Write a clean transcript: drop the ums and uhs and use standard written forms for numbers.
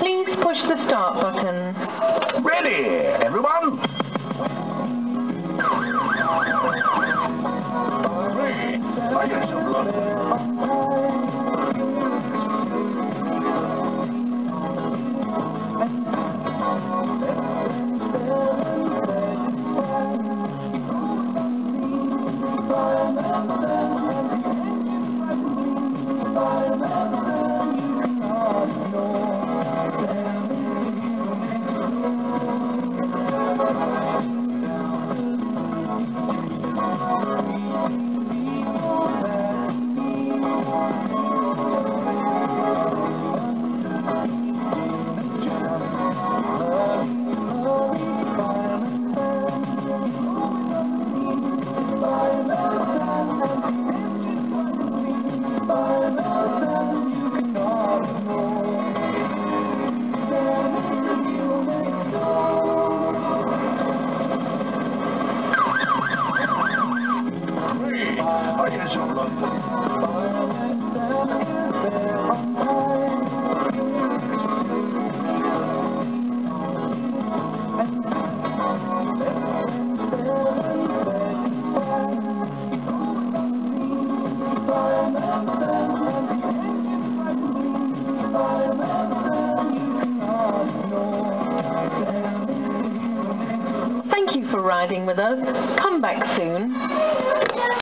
Please push the start button. Ready, everyone? 3, fires of London. Thank you for riding with us. Come back soon.